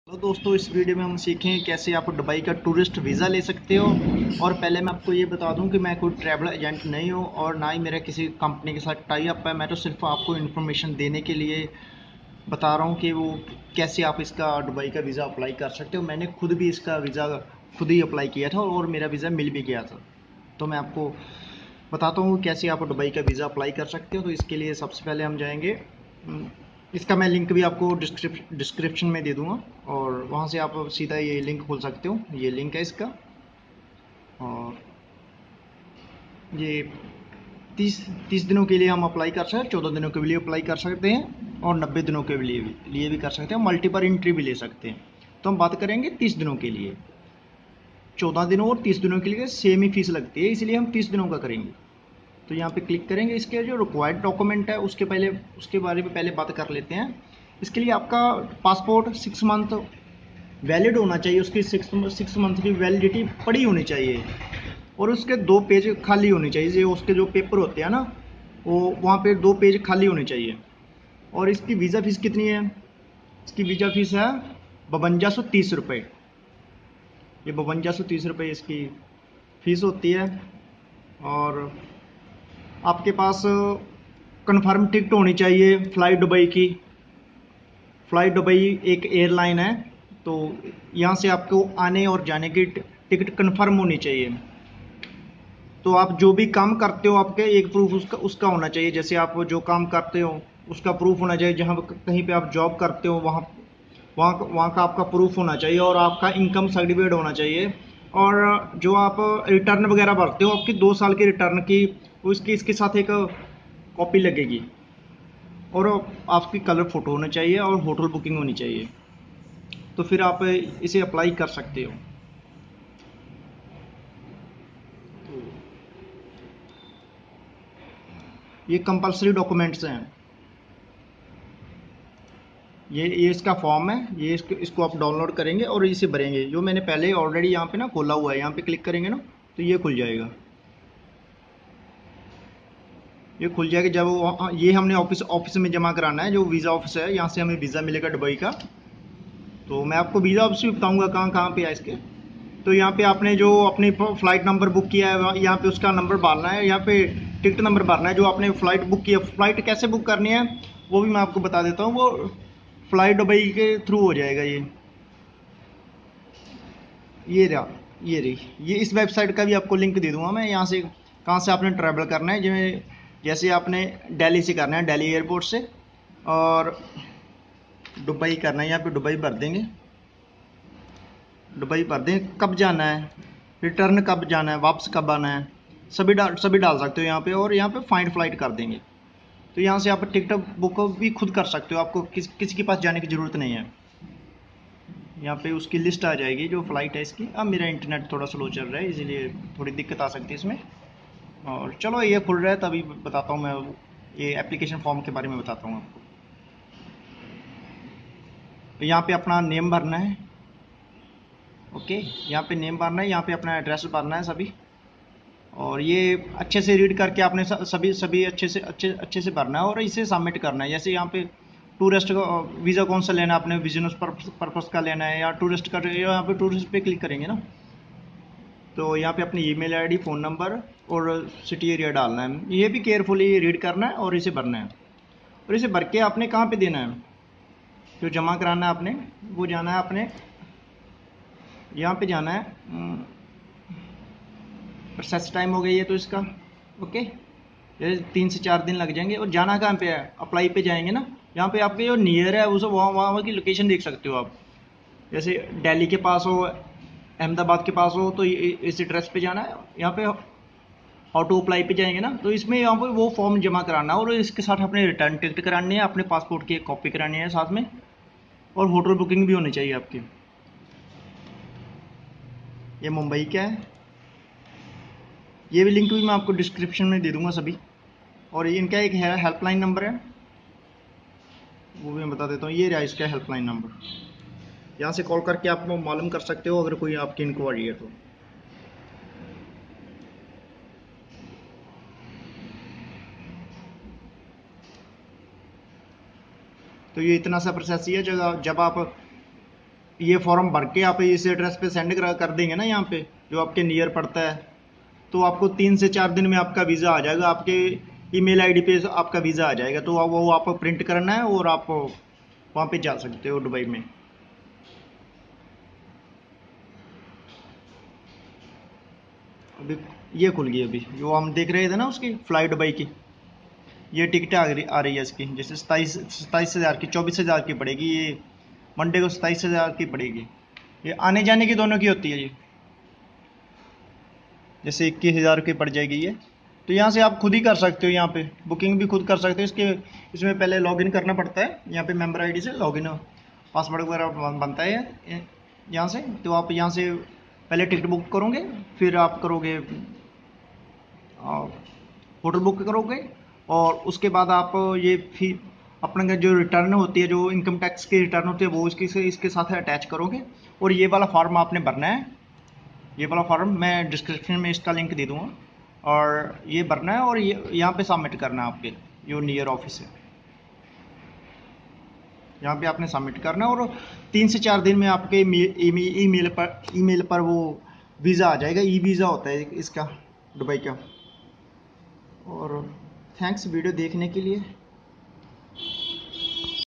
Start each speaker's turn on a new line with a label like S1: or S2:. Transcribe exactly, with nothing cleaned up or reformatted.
S1: Hello दोस्तों, इस video में हम सीखेंगे कैसे आप दुबई का टूरिस्ट वीज़ा ले सकते हो। और पहले मैं आपको ये बता दूं कि मैं कोई ट्रैवल एजेंट नहीं हूं और ना ही मेरा किसी कंपनी के साथ टाई अप है। मैं तो सिर्फ आपको इन्फॉर्मेशन देने के लिए बता रहा हूं कि वो कैसे आप इसका दुबई का वीज़ा अप्लाई कर सकते हो। मैंने खुद भी इसका वीज़ा खुद ही अप्लाई किया था और मेरा वीज़ा मिल भी गया था। तो मैं आपको बताता हूँ कैसे आप दुबई का वीज़ा अप्लाई कर सकते हो। तो इसके लिए सबसे पहले हम जाएंगे, अम, इसका मैं लिंक भी आपको डिस्क्रिप डिस्क्रिप्शन में दे दूंगा और वहाँ से आप सीधा ये लिंक खोल सकते हो। ये लिंक है इसका। और ये तीस तीस दिनों के लिए हम अप्लाई कर सकते हैं, चौदह दिनों के लिए अप्लाई कर सकते हैं और नब्बे दिनों के लिए भी लिए भी कर सकते हैं, मल्टीपल एंट्री भी ले सकते हैं। तो हम बात करेंगे तीस दिनों के लिए। चौदह दिनों और तीस दिनों के लिए सेम ही फीस लगती है, इसलिए हम तीस दिनों का करेंगे। तो यहाँ पे क्लिक करेंगे। इसके जो रिक्वायर्ड डॉक्यूमेंट है उसके पहले उसके बारे में पहले बात कर लेते हैं। इसके लिए आपका पासपोर्ट सिक्स मंथ वैलिड होना चाहिए, उसकी सिक्स सिक्स मंथ की वैलिडिटी पड़ी होनी चाहिए और उसके दो पेज खाली होने चाहिए। जो उसके जो पेपर होते हैं ना, वो वहाँ पे दो पेज खाली होने चाहिए। और इसकी वीज़ा फीस कितनी है? इसकी वीज़ा फीस है बवंजा सौ तीस रुपये। ये बवंजा सौ तीस रुपये इसकी फ़ीस होती है। और आपके पास कंफर्म टिकट होनी चाहिए फ़्लाइट दुबई की। फ़्लाइट दुबई एक एयरलाइन है, तो यहाँ से आपको आने और जाने की टिकट कंफर्म होनी चाहिए। तो आप जो भी काम करते हो आपके एक प्रूफ उसका उसका होना चाहिए। जैसे आप जो काम करते हो उसका प्रूफ होना चाहिए। जहाँ कहीं पे आप जॉब करते हो वहाँ वहाँ वहाँ का आपका प्रूफ होना चाहिए और आपका इनकम सर्टिफिकेट होना चाहिए। और जो आप रिटर्न वगैरह भरते हो आपकी दो साल की रिटर्न की, उसकी इसके साथ एक कॉपी लगेगी। और आपकी कलर फ़ोटो होना चाहिए और होटल बुकिंग होनी चाहिए। तो फिर आप इसे अप्लाई कर सकते हो। ये कंपलसरी डॉक्यूमेंट्स हैं। ये ये इसका फॉर्म है। ये इसको इसको आप डाउनलोड करेंगे और इसे भरेंगे। जो मैंने पहले ऑलरेडी यहाँ पे ना खोला हुआ है, यहाँ पे क्लिक करेंगे ना तो ये खुल जाएगा। ये खुल जाएगा जब वो, ये हमने ऑफिस ऑफिस में जमा कराना है, जो वीज़ा ऑफिस है, यहाँ से हमें वीज़ा मिलेगा दुबई का। तो मैं आपको वीज़ा ऑफिस भी बताऊँगा कहाँ कहाँ पे है इसके। तो यहाँ पे आपने जो अपनी फ़्लाइट नंबर बुक किया है वहाँ- यहाँ पे उसका नंबर भरना है। यहाँ पे टिकट नंबर भरना है जो आपने फ़्लाइट बुक किया। फ़्लाइट कैसे बुक करनी है वो भी मैं आपको बता देता हूँ। वो फ़्लाइट दुबई के थ्रू हो जाएगा। ये ये रहा, ये रही। ये इस वेबसाइट का भी आपको लिंक दे दूंगा मैं। यहाँ से कहाँ से आपने ट्रैवल करना है, जिसमें जैसे आपने दिल्ली से करना है, दिल्ली एयरपोर्ट से, और दुबई करना है। यहाँ पे दुबई भर देंगे। दुबई भर देंगे, कब जाना है, रिटर्न कब जाना है, वापस कब आना है, सभी डाल सभी डाल सकते हो यहाँ पे। और यहाँ पे फाइंड फ्लाइट कर देंगे। तो यहाँ से आप टिकट बुक भी खुद कर सकते हो। आपको किस किसी के पास जाने की ज़रूरत नहीं है। यहाँ पे उसकी लिस्ट आ जाएगी जो फ्लाइट है इसकी। अब मेरा इंटरनेट थोड़ा स्लो चल रहा है, इसीलिए थोड़ी दिक्कत आ सकती है इसमें। और चलो, ये खुल रहा है तभी बताता हूँ मैं। ये एप्लीकेशन फॉर्म के बारे में बताता हूँ आपको। तो यहाँ पे अपना नेम भरना है। ओके, यहाँ पे नेम भरना है, यहाँ पे अपना एड्रेस भरना है सभी। और ये अच्छे से रीड करके आपने स- सभी सभी अच्छे से अच्छे अच्छे से भरना है और इसे सबमिट करना है। जैसे यहाँ पे टूरिस्ट का वीज़ा कौन सा लेना है, आपने बिजनेस पर्पस का लेना है या टूरिस्ट का, यहाँ पे टूरिस्ट पे क्लिक करेंगे ना। तो यहाँ पे अपनी ईमेल आईडी, फ़ोन नंबर और सिटी एरिया डालना है। ये भी केयरफुली रीड करना है और इसे भरना है। और इसे भर के आपने कहाँ पे देना है, जो जमा कराना है आपने, वो जाना है आपने यहाँ पे जाना है। प्रोसेस टाइम हो गई है तो इसका ओके, ये तीन से चार दिन लग जाएंगे। और जाना कहाँ पे है, अप्लाई पे जाएंगे ना। यहाँ पे आपके जो नियर है उसे वहाँ वहाँ की लोकेशन देख सकते हो आप। जैसे दिल्ली के पास हो, अहमदाबाद के पास हो, तो ये इस एड्रेस पे जाना है। यहाँ पे ऑटो अप्लाई पे जाएंगे ना, तो इसमें यहाँ पर वो फॉर्म जमा कराना है और इसके साथ अपने रिटर्न टिकट करानी है, अपने पासपोर्ट की एक कॉपी करानी है साथ में। और होटल बुकिंग भी होनी चाहिए आपकी। ये मुंबई का है। ये भी लिंक भी मैं आपको डिस्क्रिप्शन में दे दूंगा सभी। और ये इनका एक है हेल्पलाइन नंबर है, वो भी मैं बता देता हूँ। ये रहा इसका हेल्पलाइन नंबर। यहाँ से कॉल करके आप मालूम कर सकते हो अगर कोई आपकी इंक्वायरी है तो। तो ये इतना सा प्रोसेस ही है। जब जब आप ये फॉर्म भर के आप इस एड्रेस पे सेंड कर कर देंगे ना, यहाँ पे जो आपके नियर पड़ता है, तो आपको तीन से चार दिन में आपका वीज़ा आ जाएगा, आपके ईमेल आईडी पे आपका वीज़ा आ जाएगा। तो वो वो आपको प्रिंट करना है और आप वहाँ पे जा सकते हो दुबई में। अभी ये खुल गई, अभी जो हम देख रहे थे ना उसकी फ्लाई दुबई की, ये टिकट आ रही आ रही है इसकी, जैसे सताईस सताईस हज़ार की, चौबीस हज़ार की पड़ेगी ये, मंडे को सताईस हज़ार की पड़ेगी। ये आने जाने की दोनों की होती है ये, जैसे इक्कीस हज़ार की पड़ जाएगी ये। तो यहाँ से आप खुद ही कर सकते हो, यहाँ पे बुकिंग भी खुद कर सकते हो। इसके इसमें पहले लॉगिन करना पड़ता है, यहाँ पे मेंबर आईडी से लॉगिन पासवर्ड वगैरह बन- बनता है ये- यहाँ से। तो आप यहाँ से पहले टिकट बुक करोगे, फिर आप करोगे होटल बुक करोगे, और उसके बाद आप ये फी अपना जो रिटर्न होती है, जो इनकम टैक्स की रिटर्न होती है, वो इसके से इसके साथ अटैच करोगे। और ये वाला फॉर्म आपने भरना है, ये वाला फॉर्म मैं डिस्क्रिप्शन में इसका लिंक दे दूँगा, और ये भरना है और ये यहाँ पे सबमिट करना है आपके जो नियर ऑफिस है, यहाँ पे आपने सबमिट करना है। और तीन से चार दिन में आपके ईमेल पर ईमेल पर वो वीज़ा आ जाएगा। ई वीज़ा होता है इसका, दुबई का। और थैंक्स वीडियो देखने के लिए।